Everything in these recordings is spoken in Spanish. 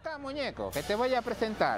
acá, muñeco, que te voy a presentar.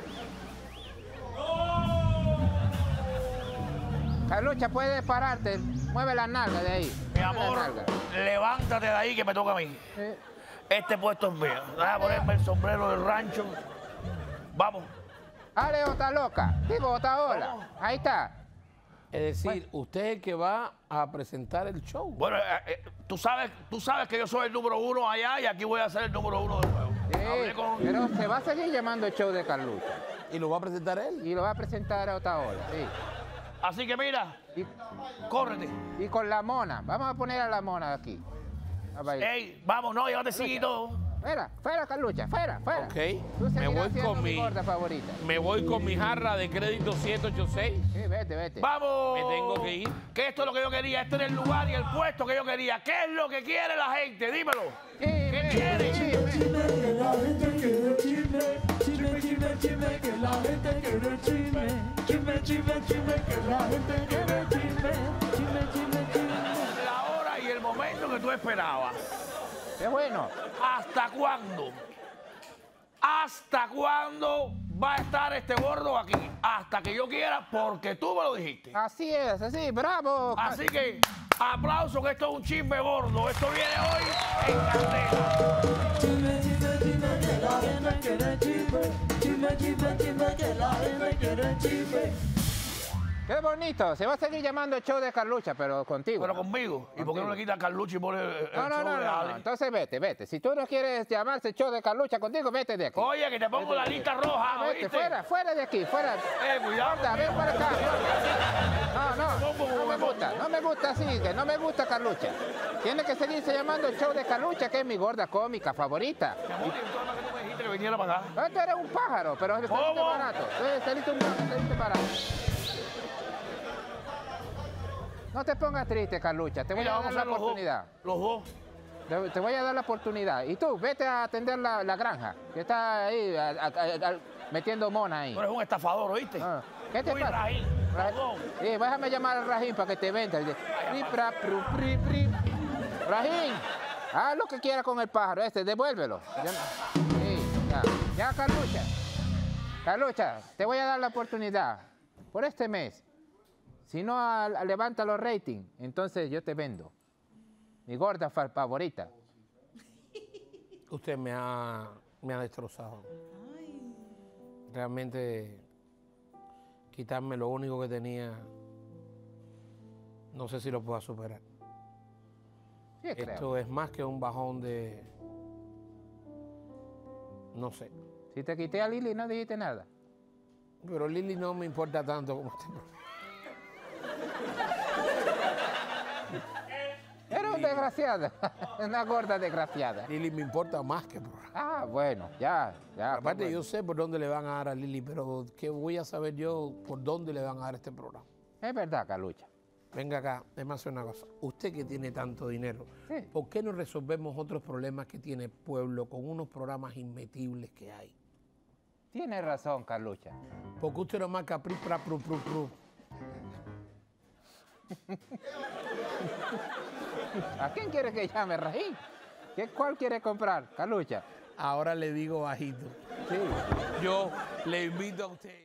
Carlucha, puedes pararte. Mueve la nalga de ahí. Mi amor, levántate de ahí que me toca a mí. Este puesto es mío. Déjame ponerme el sombrero del rancho. Vamos. Ale, Ota Loca. Digo, Ota Ola. Ahí está. Es decir, usted es el que va a presentar el show. Bueno, tú sabes que yo soy el número 1 allá y aquí voy a ser el número 1 de nuevo. Sí, pero se va a seguir llamando el show de Carlucha. ¿Y lo va a presentar él? Y lo va a presentar a Ota Ola, sí. Así que mira, córrete. Y con la mona. Vamos a poner a la mona aquí. A bailar. Ey, vamos, no, llévate sí y todo. Fuera, Carlucha, fuera. Ok, Tú me voy siendo con mi gorda favorita. Me voy con mi jarra de crédito 786. Sí, vete. ¡Vamos! Me tengo que ir. Que esto es lo que yo quería, este era el lugar y el puesto que yo quería. ¿Qué es lo que quiere la gente? Dímelo. ¿Qué quiere? Chisme, que la gente quiere chisme. Chisme, que la gente quiere chisme. Chisme, que la gente quiere chisme. Chisme. La hora y el momento que tú esperabas. Qué bueno. ¿Hasta cuándo? ¿Hasta cuándo va a estar este gordo aquí? Hasta que yo quiera, porque tú me lo dijiste. Así es, así, bravo. Así que, aplauso, que esto es un chisme gordo. Esto viene hoy en candela. Chisme, que la gente quiere chisme. Chisme, que la gente quiere chisme. Qué bonito. Se va a seguir llamando el show de Carlucha, pero contigo. Pero conmigo. ¿Y por qué no le quitas a Carlucho y pone el show de No. Ale? Entonces vete. Si tú no quieres llamarse show de Carlucha contigo, vete de aquí. Oye, que te pongo la lista roja, Vete, ¿oíste? fuera de aquí, fuera. Cuidado. Gorda, ven para acá. No me gusta así, que no me gusta Carlucha. Tiene que seguirse llamando el show de Carlucha, que es mi gorda cómica favorita. Mi amor, ¿y tú nada más que tú me dijiste que viniera para acá? Tú eres un pájaro, pero saliste ¿Cómo? barato. Saliste barato. No te pongas triste, Carlucha. Te voy Mira, a dar vamos la a hacer oportunidad. los dos. Te voy a dar la oportunidad. Y tú, vete a atender la granja, que está ahí metiendo mona ahí. Tú eres un estafador, ¿oíste? ¿Qué te Tú y pasa? Rajín, perdón. Sí, déjame llamar al Rajín para que te venda. Rajín, haz lo que quiera con el pájaro devuélvelo. Sí, ya, Carlucha. Carlucha, te voy a dar la oportunidad por este mes. Si no levanta los ratings, entonces yo te vendo. Mi gorda favorita. Usted me ha destrozado. Realmente, quitarme lo único que tenía, no sé si lo pueda superar. Sí, creo. Esto es más que un bajón de... No sé. Si te quité a Lili, no dijiste nada. Pero Lili no me importa tanto como usted. Era un desgraciado. Una gorda desgraciada. Lili me importa más que el programa. Ah, bueno, ya. Aparte, pues, yo sé por dónde le van a dar a Lili, pero ¿qué voy a saber yo por dónde le van a dar este programa? Es verdad, Carlucha. Venga acá, déjame hacer una cosa. Usted que tiene tanto dinero, Sí. ¿por qué no resolvemos otros problemas que tiene el pueblo con unos programas inmetibles que hay? Tienes razón, Carlucha. Porque usted no marca pri, pra, pru, pru, pru. ¿A quién quiere que llame, Rajín? ¿Cuál quiere comprar, Carlucha? Ahora le digo bajito. Sí. Yo le invito a usted.